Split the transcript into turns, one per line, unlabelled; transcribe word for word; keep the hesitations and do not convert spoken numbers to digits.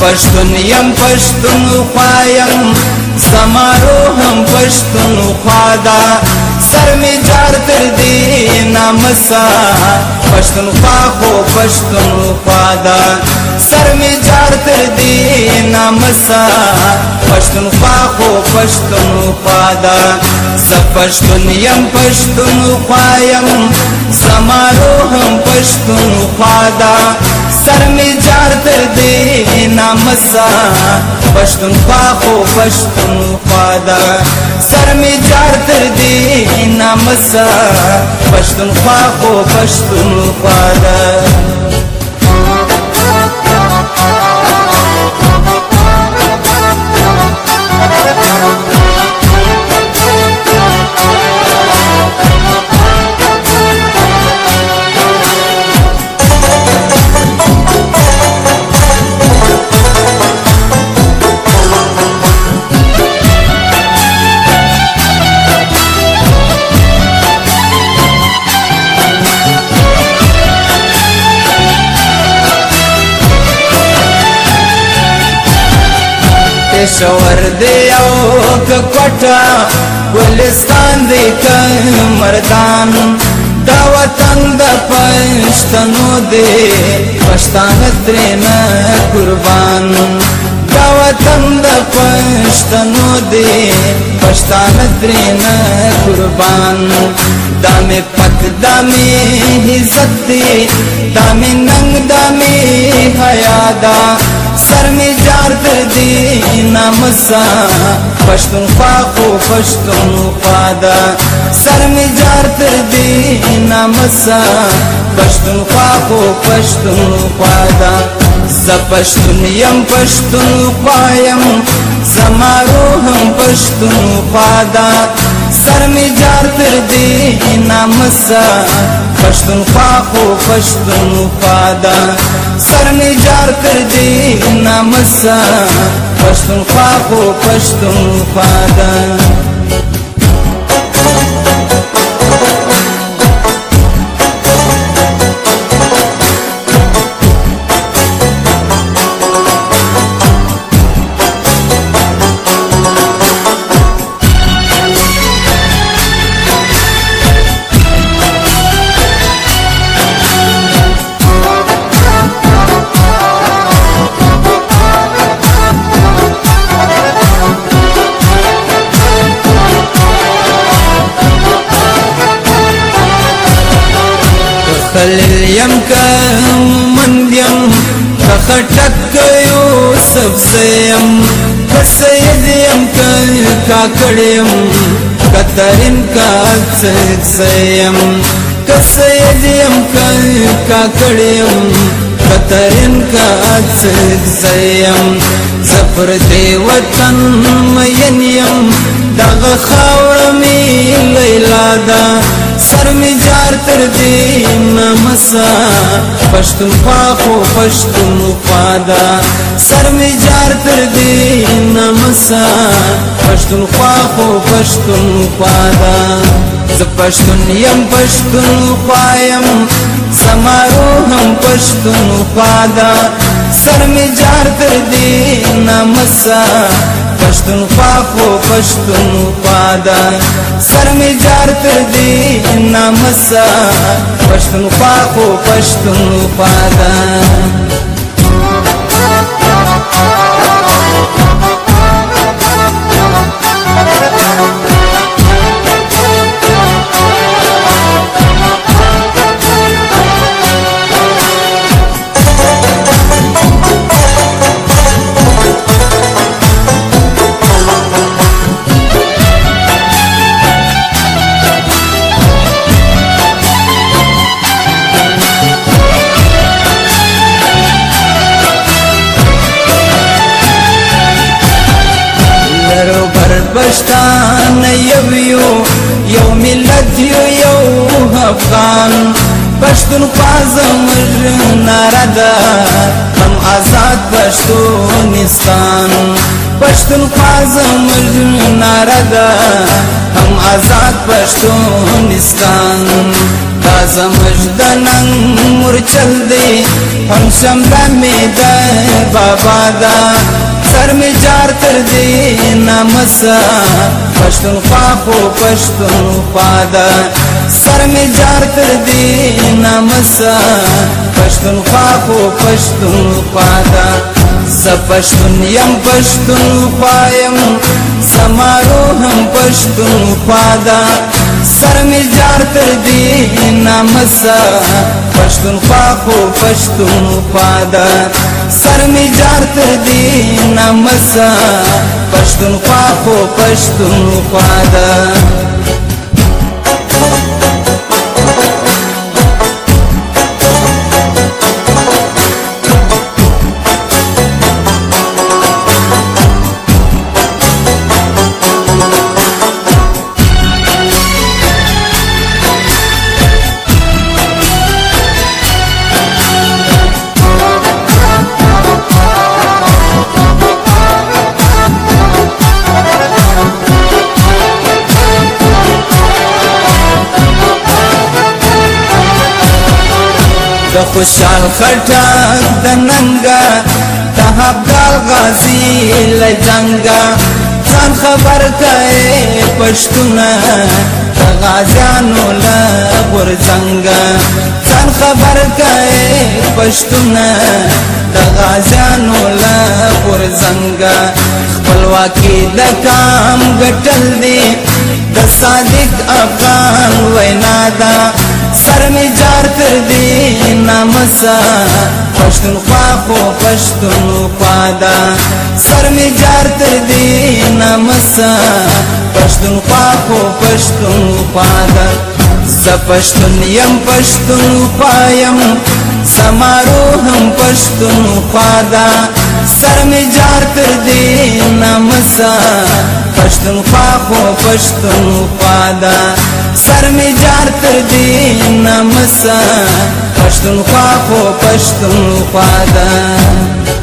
پشتون یم پشتون خوایم زما روحم پشتون خوادا سر می جار تر دی نامسا پشتون خوا خو پشتون خوادا سر می جار تر دی نامسا پشتون خوا خو پشتون خوادا ز پشتون یم پشتون خوایم زما روحم پشتون خوادا سر می جار تر دی نامسا پشتون خوا خو پشتون خوادا سر می جار تر دی نامسا پشتون خوا خو پشتون خوادا شور دی او کټا ګلستان دی ک مردان دا وطن د پښتنو دی پښتان درنه قربان دا وطن د پښتنو دی پښتان درنه قربان دا می پک دا می عزت دی دا می ننګ دا می حیا دا سر می جار تر دی نامسا پشتون خوا خو پشتون خوادا سر می جار تر دی نامسا پشتون خوا خو پشتون خوادا ز پشتون یم پشتون خوایم زما روحم پشتون خوادا سر می جار تر دی نامسا پشتون خوا خو پشتون خوادا سر می جار تر دی نامسا پشتون خوا خو پشتون خوادا خلیل یم که مند یم که خټک یوسف زیم که سید یم که کاکړ یم که ترین که سید زیم که سید یم که کاکړ یم که ترین که سید زیم زفر دی وطن مین یم دغه خاوره می لیلا ده سر می جار تر دی نامسا پشتون خوا خو پشتون خوادا سر می جار تر دی نامسا پشتون خوا خو پشتون خوادا ز پشتون یم پشتون خوایم زما روحم پشتون خوادا سر می جار تر دی نامسا پشتون خوا خو پشتون خوادا سر می جار تر دی نامسا پشتون خوا خو پشتون خوادا پښتان یو یو یو ملت یو یو افغان پښتون پازم ناردا هم آزاد پښتونستان پښتونخوا زموږ ناره ده هم آزاد پښتونستان دا زموږ د ننګ مورچل دی هم شمله مې د بابا ده سر مې جار تر دې نامسه پښتونخوا خو پښتونخوا ده سر مې جار تر دې نامسه پښتونخوا خو پښتونخوا ده زه پښتون یم پښتونخوا یم زمارو هم پښتونخوا ده سر مې جار تر دې نامسه پښتونخوا خو پښتونخوا ده سر مې جار تر دې نامسه پښتونخوا خو پښتونخوا ده د خوشحال خټک د ننګا د ابدال غازی له جنګا ځان خبر کړي پښتونه د غازیانو له غورځنګا ځان خبر کړي پښتونه د غازیانو له غورځنګا خپلواکي د کام ګټل دي د صادق افغان وینا ده سر مې جار تر دې نامسه پښتونخوا خو پښتونخوا ده سر مې جار تر دې نامسه پښتونخوا خو پښتونخوا ده زه پښتون یم پښتونخوا یم زمارو هم پښتونخوا ده سر مې جار تر دې نامسه پښتونخوا خو پښتونخوا ده سر مې جار تر دې نامسه پښتونخوا خو پښتونخوا ده